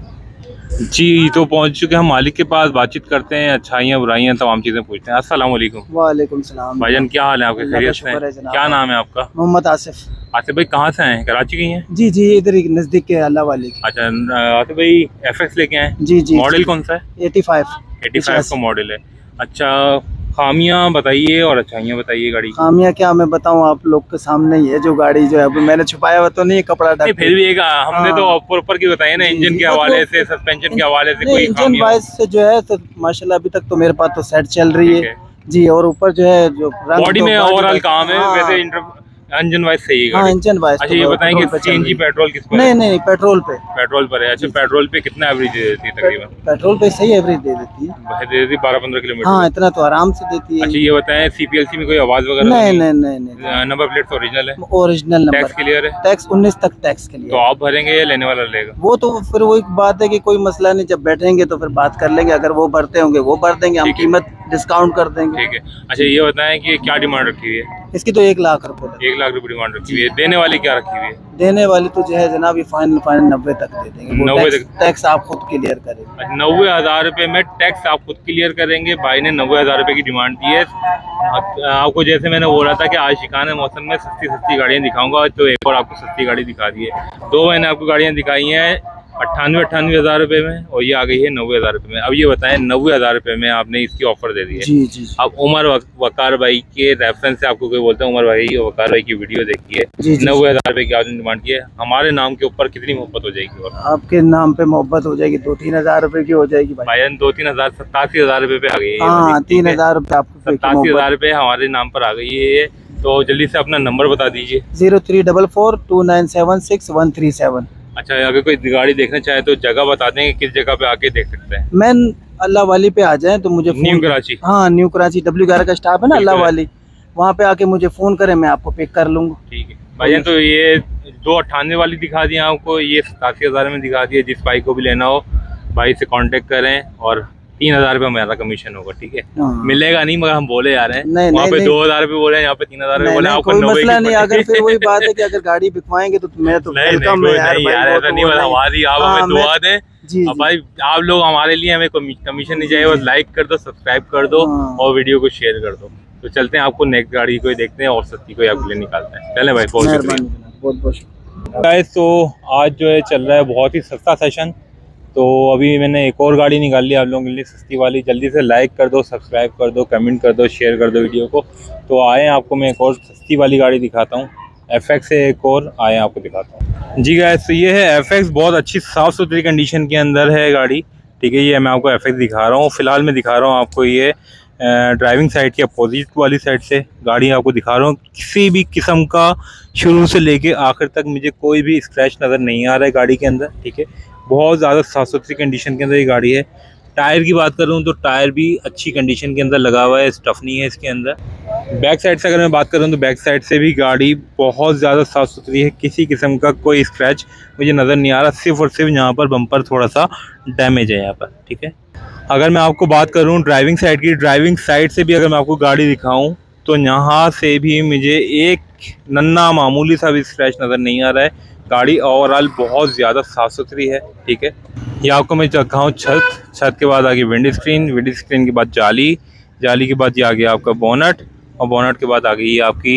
जी तो पहुँच चुके हैं हम मालिक के पास, बातचीत करते हैं, अच्छाइयाँ बुराइयाँ तमाम चीज़ें पूछते हैं। अस्सलाम वालेकुम। वालेकुम सलाम भाईजान, क्या हाल है आपके? खैरियत से? क्या नाम है आपका? मोहम्मद आसिफ। आसिफ भाई कहाँ से आए हैं? कराची के हैं? जी जी, इधर ही नज़दीक के अल्लाह वाले की। अच्छा आसिफ भाई FX लेके आए? जी जी। मॉडल कौन सा है? 85 का मॉडल है। अच्छा खामियां बताइए और अच्छाइयाँ बताइए गाड़ी की। खामियां क्या मैं बताऊं, आप लोग के सामने ही है जो गाड़ी जो है, अभी मैंने छुपाया हुआ तो नहीं कपड़ा ढक। फिर भी एक हमने तो ऊपर की बताई ना, इंजन के हवाले से, सस्पेंशन के हवाले से कोई इंजन वाइज से जो है तो माशाल्लाह अभी तक तो मेरे पास तो सेट चल रही है जी। और ऊपर जो है जो बॉडी में ओवरऑल काम है वैसे इंजन वाइज सही है। हाँ इंजन वाइज। अच्छा ये बताएं कि CNG पेट्रोल किस पर? नहीं पेट्रोल पर है। अच्छा पेट्रोल पे कितना एवरेज दे देती है तकरीबन? पेट्रोल पे सही एवरेज दे देती है, दे देती 12-15 किलोमीटर। हाँ इतना तो आराम से देती है। अच्छा ये बताएं CPLC में कोई आवाज वगैरह? नहीं। नंबर प्लेट ओरिजिनल है? Original number. टैक्स क्लियर है? टैक्स 19 तक टैक्स क्लियर। तो आप भरेंगे या लेने वाला लेगा? वो तो फिर वही बात है कि कोई मसला नहीं, जब बैठेंगे तो फिर बात कर लेंगे। अगर वो भरते होंगे वो भर देंगे, हम कीमत डिस्काउंट कर देंगे। ठीक है। अच्छा ये बताएं कि क्या डिमांड रखी हुई है? इसकी तो 1 लाख रुपए। 1 लाख रुपए डिमांड रखी हुई है। देने वाली क्या रखी हुई है? देने वाली तो जो है जनाब ये फाइनल 90 तक दे देंगे। 90 तक? टैक्स आप खुद क्लियर करेंगे। 90,000 रुपए में टैक्स आप खुद क्लियर करेंगे। भाई ने 90,000 रुपए की डिमांड दी है। आपको जैसे मैंने बोला था कि आज शिकाने मौसम में सस्ती गाड़ियाँ दिखाऊंगा, तो एक और आपको सस्ती गाड़ी दिखा दी है। 2 मैंने आपको गाड़ियाँ दिखाई हैं 98,000 रुपए में, और ये आ गई है 90,000 रुपए में। अब ये बताएं 90,000 रुपए में आपने इसकी ऑफर दे दी है। जी। अब उमर वकार भाई के रेफरेंस से आपको कोई बोलता है उमर भाई वकार भाई की वीडियो देखिए, 90,000 रुपए की आपने डिमांड की है। हमारे नाम के ऊपर कितनी मोहब्बत हो जाएगी? और आपके नाम पे मोहब्बत हो जाएगी 2-3 हज़ार रुपए की हो जाएगी भाईजान। 2-3 हज़ार 87,000 रुपए पे आ गई है। 3,000 रुपए आपको 87,000 रुपए हमारे नाम पर आ गई है। तो जल्दी से अपना नंबर बता दीजिए। 03442976 अच्छा अगर कोई गाड़ी देखना चाहे तो जगह बता देंगे किस जगह पे आके देख सकते हैं? मैं अल्लाह वाली पे आ जाए तो मुझे न्यू कराची। हाँ न्यू कराची W11 का स्टाफ है ना अल्लाह वाली, वहाँ पे आके मुझे फोन करें, मैं आपको पिक कर लूंगा। ठीक है भाईजान। तो ये 298 वाली दिखा दी आपको, ये 87,000 में दिखा दी है। जिस भाई को भी लेना हो भाई से कांटेक्ट करें और 3,000 रुपये हमारा कमीशन होगा, ठीक है? मिलेगा नहीं मगर हम बोले आ रहे हैं, वहाँ पे 2,000 रुपये बोले, यहाँ पे 3,000 रुपये बोले। आपको कोई मसला नहीं। अगर फिर वही बात है कि अगर गाड़ी बिकवाएंगे तो मैं तो वेलकम है यार। ऐसा नहीं बोला, हमारी आप हमें दुआ दें। अब भाई आप लोग हमारे लिए, हमें कोई कमीशन नहीं चाहिए, बस लाइक कर दो, सब्सक्राइब कर दो और वीडियो को शेयर कर दो। तो चलते हैं, आपको नेक्स्ट गाड़ी कोई देखते हैं और सस्ती कोई आपके लिए निकालते हैं। चलें भाई, बहुत शुक्रिया। तो आज जो है चल रहा है बहुत ही सस्ता सेशन। तो अभी मैंने एक और गाड़ी निकाल ली आप लोगों के लिए, सस्ती वाली। जल्दी से लाइक कर दो, सब्सक्राइब कर दो, कमेंट कर दो, शेयर कर दो वीडियो को। तो आए आपको मैं एक और सस्ती वाली गाड़ी दिखाता हूँ। FX से एक और आए आपको दिखाता हूँ। जी गाइस, तो ये है FX, बहुत अच्छी साफ़ सुथरी कंडीशन के अंदर है गाड़ी, ठीक है। ये मैं आपको एफएक्स दिखा रहा हूँ। फिलहाल मैं दिखा रहा हूँ आपको ये ड्राइविंग साइड की अपोजिट वाली साइड से गाड़ी आपको दिखा रहा हूँ। किसी भी किस्म का शुरू से लेके आखिर तक मुझे कोई भी स्क्रैच नज़र नहीं आ रहा है गाड़ी के अंदर, ठीक है। बहुत ज़्यादा साफ़ सुथरी कंडीशन के अंदर ये गाड़ी है। टायर की बात करूँ तो टायर भी अच्छी कंडीशन के अंदर लगा हुआ है, स्टफ नहीं है इसके अंदर। बैक साइड से अगर मैं बात करूँ तो बैक साइड से भी गाड़ी बहुत ज़्यादा साफ़ सुथरी है, किसी किस्म का कोई स्क्रैच मुझे नज़र नहीं आ रहा। सिर्फ और सिर्फ यहाँ पर बम्पर थोड़ा सा डैमेज है यहाँ पर, ठीक है। अगर मैं आपको बात करूँ ड्राइविंग साइड की, ड्राइविंग साइड से भी अगर मैं आपको गाड़ी दिखाऊँ तो यहाँ से भी मुझे एक नन्ना मामूली सा भी स्क्रैच नज़र नहीं आ रहा है। गाड़ी ओवरऑल बहुत ज़्यादा साफ़ सुथरी है, ठीक है। ये आपको मैं दिखाऊँ छत के बाद आगे विंड स्क्रीन के बाद जाली के बाद ये आ गया आपका बोनट, और बोनट के बाद आ गई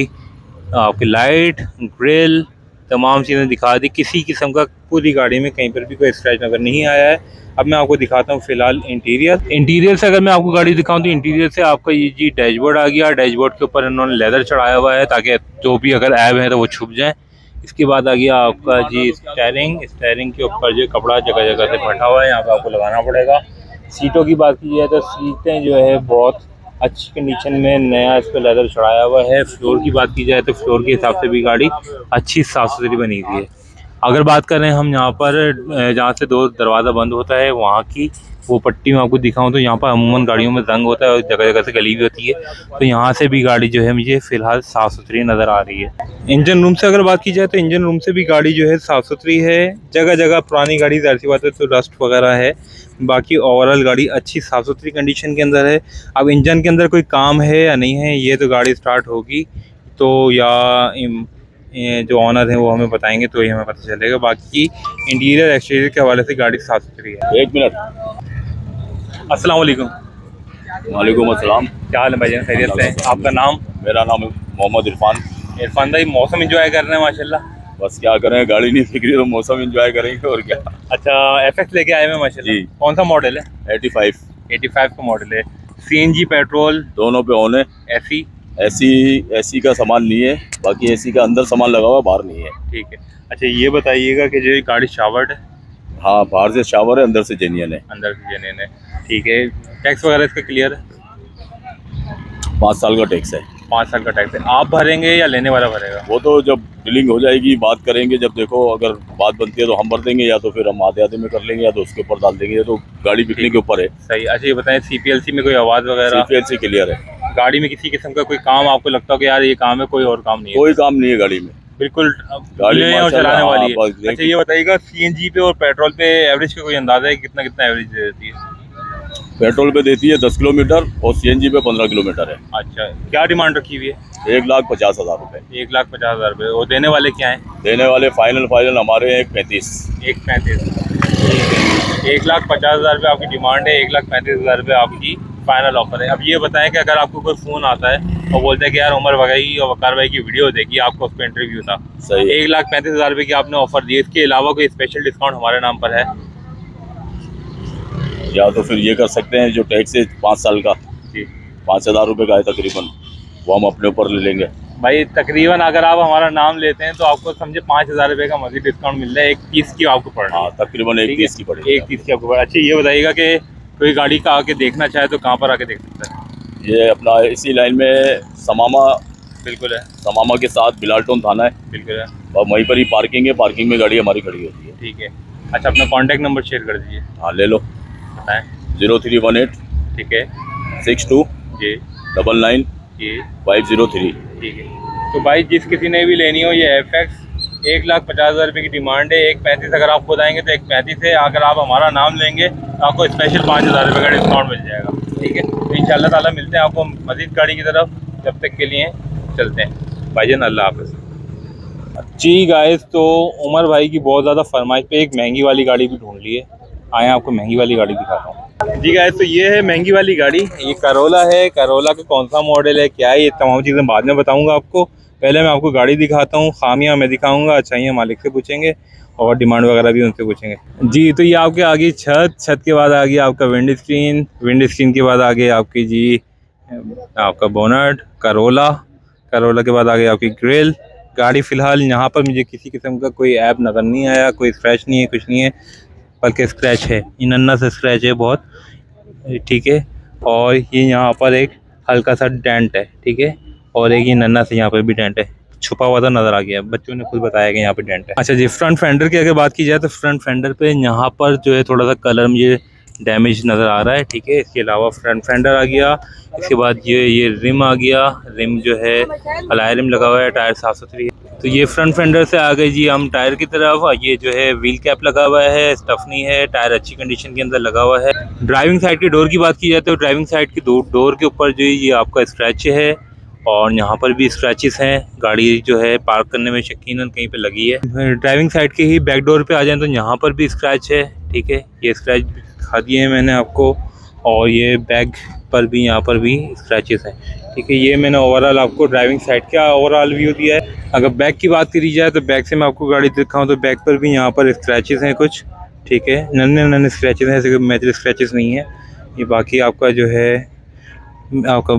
आपकी लाइट, ग्रिल, तमाम चीज़ें दिखा दी। किसी किस्म का पूरी गाड़ी में कहीं पर भी कोई स्क्रैच नज़र नहीं आया है। अब मैं आपको दिखाता हूँ फिलहाल इंटीरियर से अगर मैं आपको गाड़ी दिखाऊँ तो इंटीरियर से आपका ये जी डैशबोर्ड आ गया। डैशबोर्ड के ऊपर इन्होंने लेदर चढ़ाया हुआ है ताकि जो भी अगर ऐब है तो वो छुप जाए। इसके बाद आ गया आपका जी स्टेयरिंग के ऊपर जो कपड़ा जगह जगह से फटा हुआ है, यहाँ पे आपको लगाना पड़ेगा। सीटों की बात की जाए तो सीटें जो है बहुत अच्छी कंडीशन में नया इस पर लेदर चढ़ाया हुआ है। फ्लोर की बात की जाए तो फ्लोर के हिसाब से भी गाड़ी अच्छी साफ़ सुथरी बनी हुई है। अगर बात करें हम यहाँ पर जहाँ से दो दरवाज़ा बंद होता है वहाँ की वो पट्टी में आपको दिखाऊं तो यहाँ पर अमूमन गाड़ियों में जंग होता है और जगह जगह से गली भी होती है, तो यहाँ से भी गाड़ी जो है मुझे फ़िलहाल साफ़ सुथरी नज़र आ रही है। इंजन रूम से अगर बात की जाए तो इंजन रूम से भी गाड़ी जो है साफ़ सुथरी है। जगह जगह पुरानी गाड़ी ज़ाहिर सी बात है तो रस्ट वगैरह है, बाकी ओवरऑल गाड़ी अच्छी साफ़ सुथरी कंडीशन के अंदर है। अब इंजन के अंदर कोई काम है या नहीं है ये तो गाड़ी स्टार्ट होगी तो या जो ऑनर हैं वो हमें बताएंगे तो ही हमें पता चलेगा। बाकी इंटीरियर एक्सटीरियर के हवाले से गाड़ी साफ़ सुथरी है। एक मिनट। अस्सलाम वालेकुम। वालेकुम अस्सलाम। क्या हाल है भाईजान, खैरियत से? आपका नाम? मेरा नाम है मोहम्मद इरफान भाई। मौसम एंजॉय कर रहे हैं माशाल्लाह। बस क्या करें, गाड़ी नहीं दिख रही तो मौसम एंजॉय करेंगे और क्या। अच्छा, एफएक्स लेके आए हैं माशाल्लाह। जी। कौन सा मॉडल है? 85 का मॉडल है। सीएनजी पेट्रोल दोनों पे ऑन है। एसी का सामान नहीं है, बाकी एसी का अंदर सामान लगा हुआ, बाहर नहीं है। ठीक है। अच्छा ये बताइएगा कि जो गाड़ी शावर्ड है? हाँ, बाहर से शावर है, अंदर से जेन्युइन है। अंदर से जेन्युइन है, ठीक है। टैक्स वगैरह इसका क्लियर है? 5 साल का टैक्स है। 5 साल का टैक्स है। आप भरेंगे या लेने वाला भरेगा? वो तो जब डीलिंग हो जाएगी बात करेंगे। जब देखो अगर बात बनती है तो हम भर देंगे, या तो फिर हम आधे में कर लेंगे, या तो उसके ऊपर डाल देंगे। तो गाड़ी बिकने के ऊपर है। सही। अच्छा ये बताएं सीपीएलसी में कोई आवाज़ वगैरह? सीपीएलसी क्लियर है। गाड़ी में किसी किस्म का कोई काम आपको लगता हो कि यार ये काम है, कोई और काम नहीं है? कोई काम नहीं है गाड़ी में, बिल्कुल गाड़ी और चलाने वाली है। है। अच्छा ये बताइएगा सीएनजी पे और पेट्रोल पे एवरेज का कोई अंदाजा है कितना एवरेज दे देती है? पेट्रोल पे देती है 10 किलोमीटर और सीएनजी पे 15 किलोमीटर है। अच्छा, क्या डिमांड रखी हुई है? 1,50,000 रुपये। 1,50,000 रुपये। और देने वाले क्या हैं? देने वाले फाइनल हमारे 1,35,000। 1,50,000 रुपये आपकी डिमांड है। 1,35,000 रुपये आपकी फाइनल ऑफर है। अब ये बताएं कि अगर आपको कोई फ़ोन आता है और बोलता है कि यार उमर भाई और वकार भाई की वीडियो देखी, आपको उस पर इंटरव्यू था, सही। 1,35,000 रुपये की आपने ऑफर दी, इसके अलावा कोई स्पेशल डिस्काउंट हमारे नाम पर है? या तो फिर ये कर सकते हैं जो टैक्स है 5 साल का, जी 5,000 रुपये का है तकरीबन, वो हम अपने ऊपर ले लेंगे। भाई तकरीबन अगर आप हमारा नाम लेते हैं तो आपको समझे 5,000 रुपये का मज़ीद डिस्काउंट मिल रहा है। 1,30 की आपको पड़ रहा है। हाँ, तकरीबन 1,30 की पड़ेगी। 1,30 की आपको पड़। अच्छा ये बताइएगा कि कोई गाड़ी का आके देखना चाहे तो कहाँ पर आके देख सकता है? ये अपना इसी लाइन में समामा, बिल्कुल है। समामा के साथ बिलालटोन थाना है, बिल्कुल है। और वहीं पर ही पार्किंग है। पार्किंग में गाड़ी हमारी खड़ी होती है। ठीक है। अच्छा अपना कॉन्टैक्ट नंबर शेयर कर दीजिए। हाँ ले लो, बताएँ। 0318 ठीक है 62 जी 99 जी 503। ठीक है। तो भाई जिस किसी ने भी लेनी हो ये एफएक्स 1,50,000 रुपये की डिमांड है। 1,35,000 अगर आप खुद आएंगे तो 1,35,000 है। अगर आप हमारा नाम लेंगे तो आपको स्पेशल 5,000 रुपये का डिस्काउंट मिल जाएगा। ठीक है। तो इंशाल्लाह ताला मिलते हैं आपको मज़ीद गाड़ी की तरफ। जब तक के लिए चलते हैं भाईजान, अल्लाह हाफ़िज़। जी गाइस, तो उमर भाई की बहुत ज़्यादा फरमाइश पे एक महंगी वाली गाड़ी भी ढूंढ ली है। आए आपको महंगी वाली गाड़ी दिखाता हूँ। जी गाइस, तो ये है महंगी वाली गाड़ी। ये करोला है। करोला का कौन सा मॉडल है, क्या है, ये तमाम चीज़ें बाद में बताऊँगा आपको। पहले मैं आपको गाड़ी दिखाता हूँ, खामियां मैं दिखाऊंगा, अच्छाइयाँ मालिक से पूछेंगे और डिमांड वगैरह भी उनसे पूछेंगे। जी तो ये आपके आगे छत के बाद आ गया आपका विंड स्क्रीन के बाद आ गया आपकी जी आपका बोनट, करोला के बाद आ गया आपकी ग्रिल। गाड़ी फ़िलहाल यहाँ पर मुझे किसी किस्म का कोई ऐप नज़र नहीं आया, कोई स्क्रैच नहीं है, कुछ नहीं है। बल्कि स्क्रैच है, ये नन्ना सा स्क्रैच है बहुत, ठीक है। और ये यहाँ पर एक हल्का सा डेंट है, ठीक है। और एक ये नन्ना सा यहाँ पर भी डेंट है, छुपा हुआ था नज़र आ गया, बच्चों ने खुद बताया कि यहाँ पे डेंट है। अच्छा जी, फ्रंट फेंडर की अगर बात की जाए तो फ्रंट फेंडर पे यहाँ पर जो है थोड़ा सा कलर मुझे डैमेज नज़र आ रहा है, ठीक है। इसके अलावा फ्रंट फेंडर आ गया, इसके बाद ये रिम आ गया, रिम जो है अलाय रिम लगा हुआ है, टायर साफ़ सुथरी है। तो ये फ्रंट फेंडर से आ गए जी हम टायर की तरफ। ये जो है व्हील कैप लगा हुआ है, स्टफनी है, टायर अच्छी कंडीशन के अंदर लगा हुआ है। ड्राइविंग साइड की डोर की बात की जाए तो ड्राइविंग साइड की डोर के ऊपर जो ये आपका स्क्रैच है, और यहाँ पर भी स्क्रैचेस हैं। गाड़ी जो है पार्क करने में यकीनन कहीं पे लगी है। ड्राइविंग साइड के ही बैक डोर पे आ जाएं तो यहाँ पर भी स्क्रैच है, ठीक है। ये स्क्रैच दिखा दिए हैं मैंने आपको, और ये बैक पर भी यहाँ पर भी स्क्रैचेस हैं, ठीक है। ये मैंने ओवरऑल आपको ड्राइविंग साइड का ओवरऑल व्यू दिया है। अगर बैक की बात करी जाए तो बैक से मैं आपको गाड़ी दिखाऊँ तो बैक पर भी यहाँ पर स्क्रैचेस हैं कुछ, ठीक है। नन्हे स्क्रैचेस हैं, ऐसे मेजर स्क्रैचेस नहीं है ये। बाकी आपका जो है आपका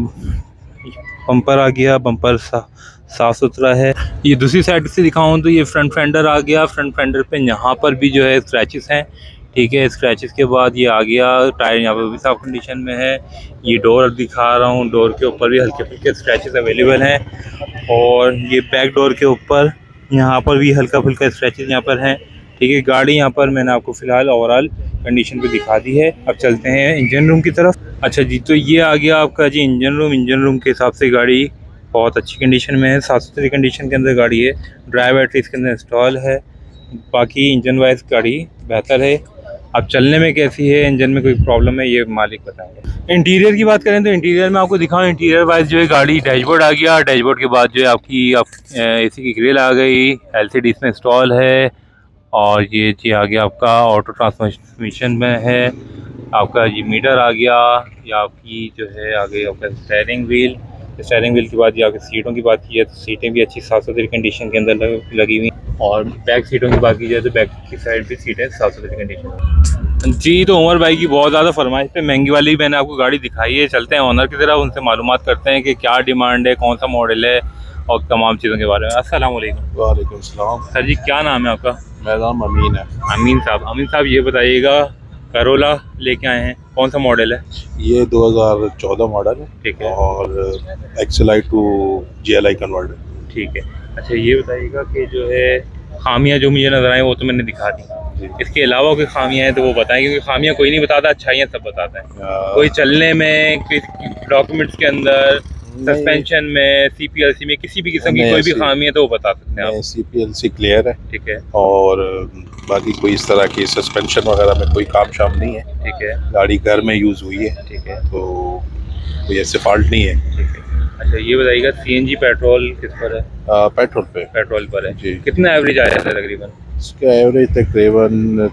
बम्पर आ गया, बम्पर साफ़ सुथरा है। ये दूसरी साइड से दिखाऊं तो ये फ्रंट फेंडर आ गया, फ्रंट फेंडर पे यहाँ पर भी जो है स्क्रैचेस हैं, ठीक है। स्क्रैचेस के बाद ये आ गया, टायर यहाँ पर भी साफ़ कंडीशन में है। ये डोर दिखा रहा हूँ, डोर के ऊपर भी हल्के फुल्के स्क्रैचेस अवेलेबल हैं। और ये बैक डोर के ऊपर यहाँ पर भी हल्का फुल्का स्क्रैचेस यहाँ पर हैं, ठीक है। गाड़ी यहाँ पर मैंने आपको फ़िलहाल ओवरऑल कंडीशन पे दिखा दी है। अब चलते हैं इंजन रूम की तरफ। अच्छा जी, तो ये आ गया आपका जी इंजन रूम। इंजन रूम के हिसाब से गाड़ी बहुत अच्छी कंडीशन में है, साफ़ सुथरी कंडीशन के अंदर गाड़ी है। ड्राई बैटरी इसके अंदर इंस्टॉल है। बाकी इंजन वाइज गाड़ी बेहतर है। अब चलने में कैसी है, इंजन में कोई प्रॉब्लम है, ये मालिक बताएंगे। इंटीरियर की बात करें तो इंटीरियर में आपको दिखाऊँ, इंटीरियर वाइज जो है गाड़ी डैशबोर्ड आ गया। डैशबोर्ड के बाद जो है आपकी AC की ग्रिल आ गई, LCD इसमें इंस्टॉल है। और ये जी आ गया आपका ऑटो ट्रांसमिशन में है। आपका ये मीटर आ गया। ये आपकी जो है आ गई आपका स्टीयरिंग व्हील। स्टीयरिंग व्हील के बाद ये आपकी सीटों की बात की जाए तो सीटें भी अच्छी साफ़ सुथरी कंडीशन के अंदर लगी हुई। और बैक सीटों की बात की जाए तो बैक की साइड भी सीटें साफ़ सुथरी कंडीशन जी। तो उमर भाई की बहुत ज़्यादा फरमाइश पे महंगी वाली मैंने आपको गाड़ी दिखाई है। चलते हैं ओनर की तरफ, उनसे मालूमात करते हैं कि क्या डिमांड है, कौन सा मॉडल है और तमाम चीज़ों के बारे में। अस्सलाम वालेकुम। वालेकुम सलाम। सर जी, क्या नाम है आपका? मेरा नाम अमीन है। अमीन साहब ये बताइएगा, करोला लेके आए हैं, कौन सा मॉडल है? ये 2014 मॉडल है, ठीक है। और XLI टू GLI कन्वर्टर, ठीक है। अच्छा ये बताइएगा कि जो है खामियां जो मुझे नजर आए वो तो मैंने दिखा दी, इसके अलावा कोई खामियां हैं तो वो बताएं, क्योंकि खामियां कोई नहीं बताता, अच्छाइयां सब बताता है। कोई चलने में, डॉक्यूमेंट्स के अंदर, सस्पेंशन में, CPLC में किसी भी किस्म की कोई भी खामी है तो वो बता सकते हैं आप। CPLC क्लियर है, ठीक है। और बाकी कोई इस तरह की सस्पेंशन वगैरह में कोई काम शाम नहीं है, ठीक है। गाड़ी घर में यूज़ हुई है, ठीक है, तो कोई ऐसे फॉल्ट नहीं है, ठीक है। अच्छा ये बताइएगा CNG पेट्रोल किस पर है? पेट्रोल पर है जी। कितना एवरेज आया था तकरीबन? इसका एवरेज तकरीबन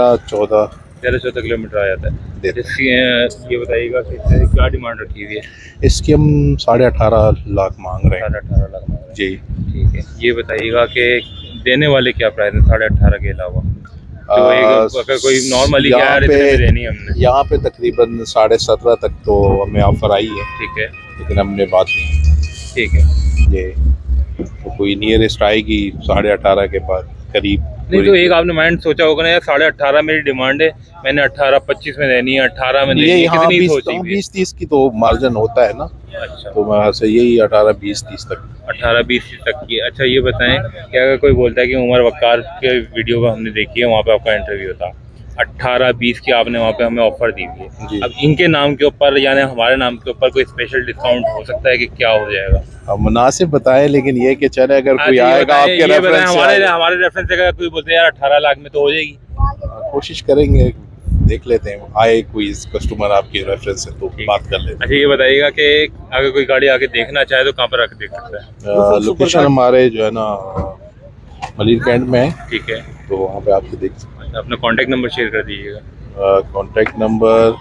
13-14 किलोमीटर आ जाता है। ये बताइएगा कि क्या डिमांड रखी हुई है? इसकी हम 18.5 लाख मांग रहे हैं। 18.5 लाख मांग रहे हैं जी, ठीक है। ये बताइएगा कि देने वाले क्या प्राइस है 18.5 के अलावा? अगर कोई नॉर्मली देनी हमने यहाँ पे तकरीबन 17.5 तक तो हमें ऑफर आई है, ठीक है, लेकिन हमने बात नहीं, ठीक है। ये तो कोई नियरेस्ट आएगी 18.5 के बाद करीब। नहीं तो एक आपने माइंड सोचा होगा ना यार 18.5 मेरी डिमांड है, मैंने 18-25 में देनी है, 18 में देनी है, कितनी सोची? 20-30 की तो मार्जिन होता है ना। अच्छा, तो मैं से यही 18-20-30 तक, 18-20 तक की। अच्छा ये बताएं कि अगर कोई बोलता है कि उमर वक्कार के वीडियो का हमने देखी है, वहाँ पे आपका इंटरव्यू था, 18-20 की आपने वहाँ पे हमें ऑफर दी हुई है, अब इनके नाम के ऊपर यानी हमारे नाम के ऊपर कोई स्पेशल डिस्काउंट हो सकता है कि क्या हो जाएगा? मुनासिब बताए, लेकिन ये कि चले अगर कोई आएगा आपके रेफरेंस से, हमारे रेफरेंस से अगर कोई बोलते हैं यार 18 लाख में तो हो जाएगी, कोशिश करेंगे, देख लेते हैं, आए कोई कस्टमर आपके रेफरेंस से तो बात कर लेते हैं। अच्छा ये बताइएगा कि अगर कोई गाड़ी आके देखना चाहे तो कहाँ पर आके देख सकता है? लोकेशन हमारे जो है ना मलिर कैंट में है, ठीक है, तो वहाँ पे आपके देख सकते हैं। अपना कॉन्टेक्ट नंबर शेयर कर दीजिएगा। Contact number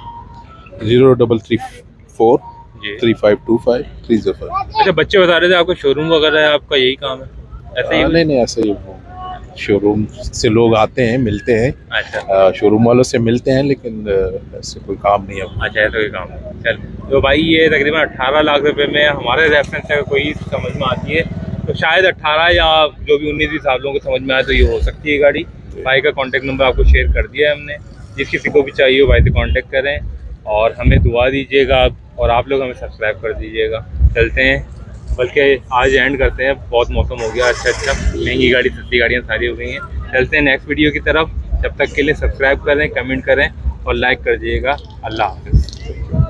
0334 3525 305। अच्छा बच्चे बता रहे थे आपका शोरूम वगैरह है, आपका यही काम है? ऐसे ही? नहीं ऐसे ही शोरूम से लोग आते हैं, मिलते हैं। अच्छा, शोरूम वालों से मिलते हैं, लेकिन ऐसे कोई काम नहीं है। अच्छा ऐसा कोई काम नहीं। चल तो भाई ये तकरीबन 18 लाख रुपए में हमारे रेफरेंस से अगर कोई समझ में आती है तो शायद 18 या जो भी 19-20 सालों को समझ में आए तो ये हो सकती है गाड़ी। भाई का कॉन्टेक्ट नंबर आपको शेयर कर दिया है हमने, जिस किसी को भी चाहिए हो भाई से कॉन्टेक्ट करें और हमें दुआ दीजिएगा आप, और आप लोग हमें सब्सक्राइब कर दीजिएगा। चलते हैं, बल्कि आज एंड करते हैं, बहुत मौसम हो गया अच्छा, महंगी गाड़ी सस्ती गाड़ियाँ सारी हो गई हैं। चलते हैं नेक्स्ट वीडियो की तरफ, जब तक के लिए सब्सक्राइब करें, कमेंट करें और लाइक कर दीजिएगा। अल्लाह हाफ़िज़।